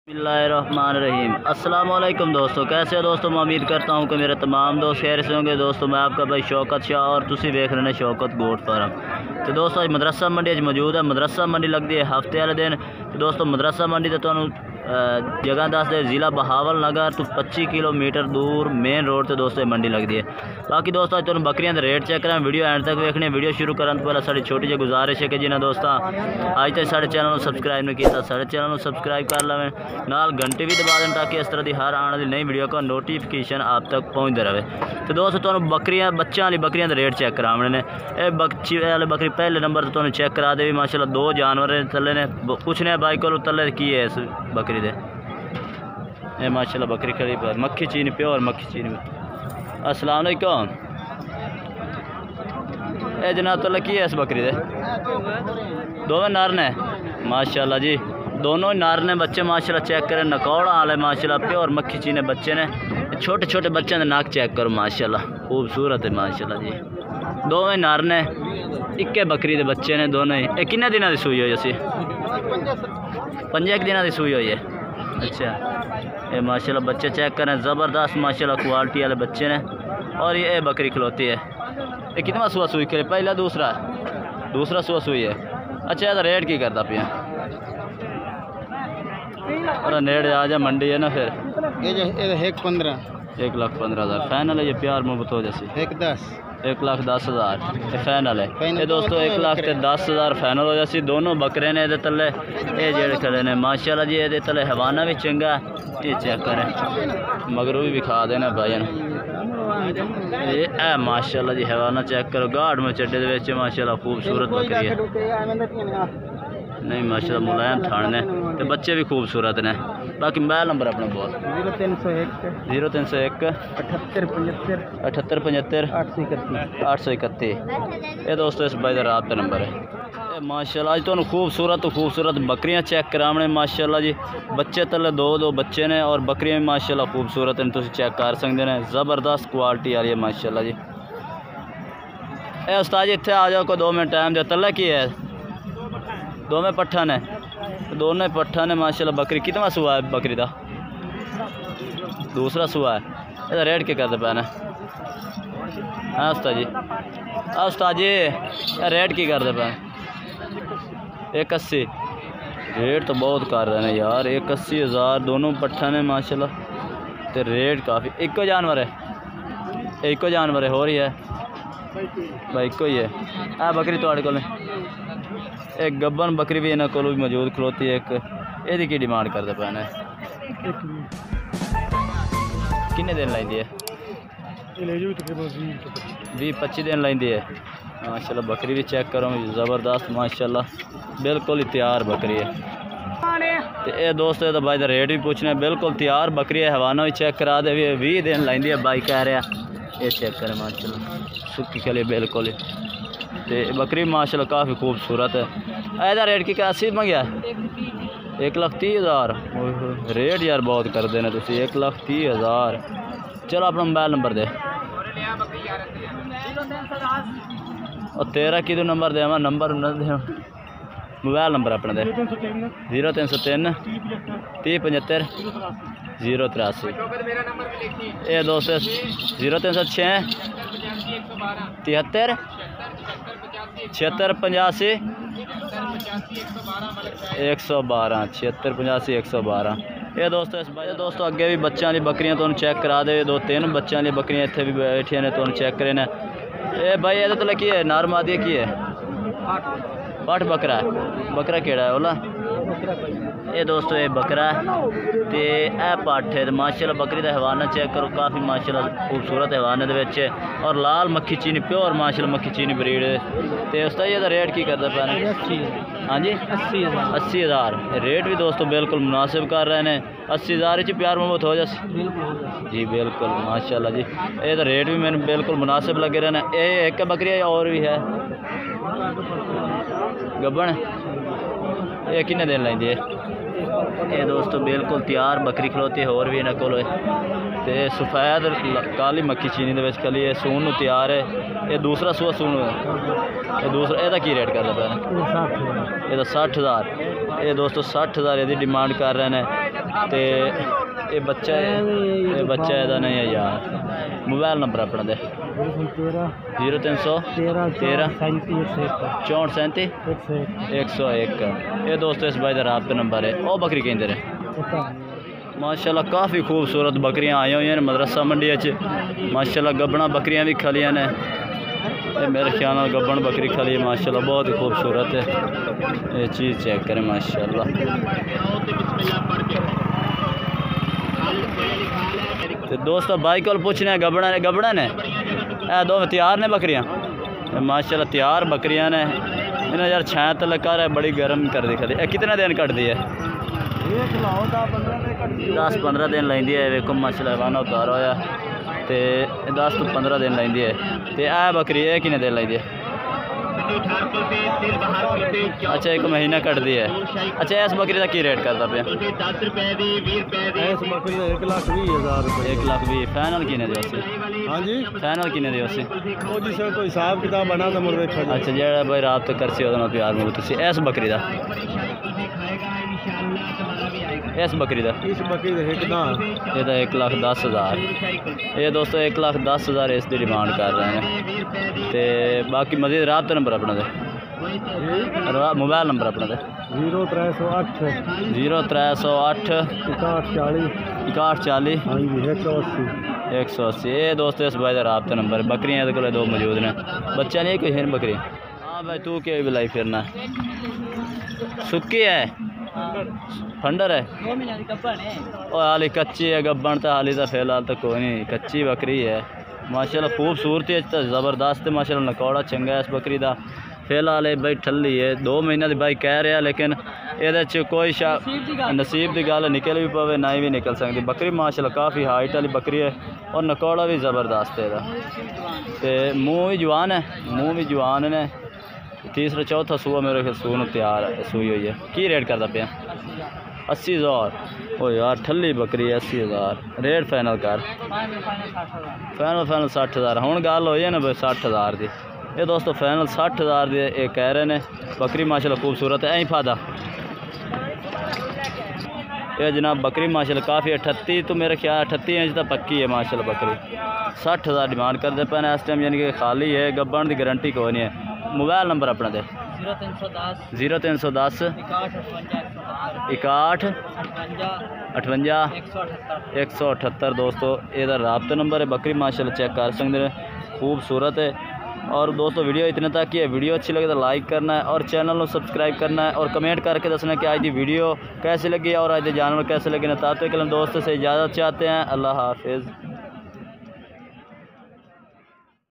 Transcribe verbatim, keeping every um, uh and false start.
बिस्मिल्लाहिर्रहमानिर्रहीम। अस्सलाम वालेकुम दोस्तों, कैसे हो दोस्तों। मैं उम्मीद करता हूँ कि मेरे तमाम दोस्त खैर से होंगे। दोस्तों मैं आपका भाई शौकत शाह और तुसी देख रहे हैं शौकत गोट फार्म। तो दोस्तों अज मदरसा मंडी अज मौजूद है। मदरसा मंडी लगती है हफ्ते वाले दिन। तो दोस्तों मदरसा मंडी तो तुहानू जगह दस दे ज़िला बहावल नगर तो पच्ची किलोमीटर दूर मेन रोड से दोस्तों मंडी लगती है। बाकी दोस्तों तुहानू बकरियां दे रेट चेक करें, वीडियो एंड तक देखने। वीडियो शुरू करने तो पहले साड़ी छोटी जी गुजारिश है कि जिन्हें दोस्तों अज तक साढ़े चैनल को सबसक्राइब नहीं किया साढ़े चैनल को सबसक्राइब कर लें, नाल घंटे भी दबा दें ताकि इस तरह की हर आने वाली नई वीडियो का नोटिफिकेशन आप तक पहुँचते रहे। तो दोस्तों तुहानू बकरियां बच्चों वाली बकरियां दे रेट चेक कराने ने। यह बच्ची वाले बकरी पहले नंबर तो तुहानू चेक करा दे। माशाल्लाह दो जानवर थले ने। पूछने भाई को तले की है इस बकरी दे। ये माशाल्लाह बकरी खड़ी पर मक्खी चीनी प्योर मक्खी चीनी। अस्सलाम वालेकुम। ये जनाब तो लगी है इस बकरी दे दोवें नर ने माशाल्लाह जी, दोनों ही नर ने। बच्चे माशाल्लाह चेक करें नकौड़ा वाले माशाल्लाह प्योर मक्खी चीने बच्चे ने। छोटे छोटे बच्चों के नाक चेक करो माशाल्लाह खूबसूरत है माशाल्लाह जी। दोवें नर ने, इक्के बकरी दे बच्चे ने दोनों ही। ये किन्ने दिनों की सूई हुई असी पंजे एक दिनों की सूई हुई है। अच्छा ये माशाल्लाह बच्चे चेक करें ज़बरदस्त माशाल्लाह क्वालिटी वाले बच्चे ने। और ये बकरी खिलौती है। ये कितना सुबह सूई करे, पहला दूसरा दूसरा सुबह सूई है। अच्छा ये रेट की करता पिया और नेड़े आ जा मंडी है ना। फिर एक पंद्रह एक लाख पंद्रह हज़ार फाइनल है। ये प्यार मोहब्बत हो जैसी एक दस एक लाख दस हज़ार ये फाइनल है। ये दोस्तों एक लाख ते दस हज़ार फाइनल हो जैसी। दोनों बकरे ने ये तले ये जेड़े खड़े ने माशाल्लाह जी। ये तले हवाना भी चंगा। ये चेक करें मगरू भी खा देना भाई ये ए माशाल्लाह जी। हवाना चेक करो गाढ़ में चड्डे दे माशाल्लाह खूबसूरत बकरी है। नहीं माशाल्लाह मुलायम ठाने ते बच्चे भी खूबसूरत ने। बाकी मोबाइल नंबर अपना बहुत जीरो तीन सौ एक जीरो तीन सौ एक अठहत्तर पचहत्तर अठहत्तर पचहत्तर आठ सौ इकतीस आठ सौ इकतीस। ये दोस्तों इस भाई का राब्ता नंबर है। माशाल्लाह अज तुहानू खूबसूरत तो खूबसूरत बकरियां चेक कराने माशाल्लाह जी। बच्चे तले दो दो बच्चे ने और बकरियां माशाल्लाह खूबसूरत हैं। तुम चेक कर सकते हैं ज़बरदस्त क्वालिटी आ रही है माशाल्लाह जी। ए उस्ताद जी इत्थे आ जाओ को दो मिनट टाइम दे। तले की है दो में पट्ठा ने दोनों पट्ठा ने माशाल्लाह। बकरी कितना सुहा है बकरी का दूसरा सुहा है। इसका रेट क्या करते पैने हाँ उस्ताद जी। हाँ उस्ताद जी रेट की करते पैने एक अस्सी। रेट तो बहुत कर रहे हैं यार। एक अस्सी हज़ार दोनों पट्ठा ने माशाल्लाह। तो रेट काफ़ी एको जानवर है एको जानवर है हो रही है भाई एको ही है। आ बकरी थोड़े को एक गब्बन बकरी भी इन्होंने को भी मौजूद खलोती है। एक ये की डिमांड करते पैने किन्ने दिन लाइंदी है भी पच्ची दिन लाइंदी है माशाल्लाह। बकरी भी चेक करो ज़बरदस्त माशाल्लाह बिल्कुल ही तैयार बकरी है। तो ये दोस्तों ये तो भाई का रेट भी पूछना बिल्कुल तैयार बकरी है। हवाना भी चेक करा दे भी दिन लाइंदी है भाई कह रहा। ये चेक करें माशाल्लाह सुखी खली बिल्कुल ही। तो बकरी माशाल्लाह काफ़ी खूबसूरत है। ऐसा रेट की अस्सी मंगया एक लाख तीस हज़ार। रेट यार बहुत कर देना तुम एक लाख तीस हज़ार। चलो अपना मोबाइल नंबर दे और तेरा कि नंबर दे नंबर मोबाइल नंबर अपना दे जीरो तीन सौ तीन तीह पचहत्तर जीरो तिरासी। ये दोस्तों जीरो तीन सौ छः तिहत्तर छिहत्तर पचासी एक सौ बारह छिहत्तर पचासी एक सौ बारह। ये दोस्तों इस भाई दोस्तों अगे भी बच्चों वाली बकरियां तुम चेक करा दे। दो तीन बच्चों वाली बकरियां इतने भी बैठिया ने तुम चेक करे ने। ये भाई ये तो की है नार मादी की है पठ बकरा है। बकरा केड़ा है ओला ये दोस्तों ये बकरा है तो यह पठ है माशाल्लाह। बकरी का हवाना चेक करो काफ़ी माशाल्लाह खूबसूरत हवाने दे और लाल मक्खी चीनी प्योर माशाल्लाह मक्खी चीनी ब्रीड है। तो उसका ये रेट की करता पैने हाँ जी अस्सी हज़ार अस्सी हज़ार। रेट भी दोस्तों बिल्कुल मुनासिब कर रहे हैं। अस्सी हज़ार प्यार मोहब्बत हो जाए जी बिल्कुल माशाल्लाह जी। ये तो रेट भी मैंने बिल्कुल मुनासिब लगे रहने। ये एक बकरी और भी है गब्बन ये किन्ने दिन लेंदी है। ये दोस्तों बिल्कुल तैयार बकरी खलोती है और भी इन्हों को सफेद काली मक्खी चीनी दे कली है सून तैयार है। ये दूसरा सूआ सून है। ये दूसरा ਇਹਦਾ की रेट करता पे ये तो साठ हज़ार। ये दोस्तों साठ हज़ार यदि डिमांड कर रहे हैं। تے یہ بچہ یہ بچہ یہ نہیں ہے یار موبائل نمبر اپنا دے زیرو تین سو تیرہ چونٹ سینتی ایک سو ایک یہ دوستو اس بھائی کا رابطہ نمبر ہے وہ بکری کہیں دے ماشاءاللہ کافی خوبصورت بکریاں آئی ہوئی ہیں مدرسہ منڈی اچ ماشاءاللہ گبنا بکریاں بھی کھلیاں نے یہ میرے خیال میں گبن بکری کھلی ہے ماشاءاللہ بہت ہی خوبصورت ہے یہ چیز چیک کریں ماشاءاللہ تو دوستو بھائی کو پوچھنے ہیں گبڑا نے گبڑا نے اے دو تیار نے بکریاں ماشاءاللہ تیار بکریاں نے انہیں یار چھائیں تلک کر ہے بڑی گرم کر دی کھلی اے کتنے دن کٹ دی ہے دس پندرہ دن لیندی ہے ویکو ماشاءاللہ وانا اتارا ہویا تے دس تو پندرہ دن لیندی ہے تے اے بکری ہے کنے دن لیندی ہے اچھا ایک مہینہ کٹ دی ہے اچھا اس بکری کا کی ریٹ کرتا پیا اس بکری کا ایک لاکھ بھی ہزار روپے ایک لاکھ بھی فائنل کنے دے اسی ہاں جی فائنل کنے دے اسی وہ جس کا کوئی حساب کتاب بنا تو مڑ ویکھا جائے اچھا جڑا بھائی رابطہ کرسی اودے نال پیار میں تسی اس بکری دا اس بکری دا اس بکری کا ایک دا یہ دا ایک لاکھ دس ہزار یہ دوستو ایک لاکھ دس ہزار اس دی ڈیمانڈ کر رہے ہیں تے باقی مزید رابطہ نمبر اپنا دے موبائل نمبر اپنا دے زیرو تر سو اٹھ زیرو تر سو اٹھ اکاٹھ چالی اکاٹھ چالی ہاں جی ایک سو اسی ایک سو اسی یہ دوست اس بھائی کا رابطہ نمبر بکریاں یہ کو دو موجود نے بچہ نہیں کوئی ہن بکری ہاں بھائی تو کہ بھی لائی پھرنا سکی ہے پھنڈر ہے اور حالی کچی ہے گبن تو حالی تو فی الحال تو کوئی نہیں کچی بکری ہے ماشاءاللہ خوبصورتی ہے زبردست ہے ماشاءاللہ نکوڑا چنگا ہے اس بکری دا فی الحال یہ بھائی ٹھلی ہے دو مہینہ دی بھائی کہہ رہا لیکن یہ کوئی شا نصیب دی گل نکل بھی پوے نہ بھی نکل سکتی بکری ماشاءاللہ کافی ہائٹ والی بکری ہے اور نکوڑا بھی زبردست ہے یہ منہ بھی جوان ہے منہ بھی جوان نے تیسرا چوتھا سوا میرے خیال سو تیار ہے سوئی ہوئی ہے کی ریٹ کرتا پیا اسی ہزار او یار ٹھلی بکری ہے اسی ہزار ریٹ فائنل کر فائنل فائنل سٹھ ہزار ہوں گل ہوئی ہے نا بھائی سٹھ ہزار دی یہ دوستو فائنل سٹھ ہزار دی یہ کہہ رہے ہیں بکری ماشاءاللہ خوبصورت ہے این فائدہ یہ جناب بکری ماشاءاللہ کافی اٹھتی تو میرے خیال اٹھتی انچ تک پکی ہے ماشاءاللہ بکری سٹھ ہزار ڈیمانڈ کرتے پہ اس ٹائم یعنی کہ خالی ہے گبن کی گارنٹی کوئی نہیں ہے موبائل نمبر اپنا دے زیرو تین سو دس اکاٹھ اٹھوجا ایک سو اٹھتر دوستو یہ رابطہ نمبر ہے بکری ماشاءاللہ چیک کر سکتے ہیں خوبصورت ہے اور دوستو ویڈیو اتنے تک ہی ہے ویڈیو اچھی لگے تو لائک کرنا ہے اور چینل کو سبسکرائب کرنا ہے اور کمنٹ کر کے دسنا کہ آج دی ویڈیو کیسے لگی اور آج دے جانور کیسے لگے نا تاکہ کلم دوستوں سے اجازت چاہتے ہیں اللہ حافظ.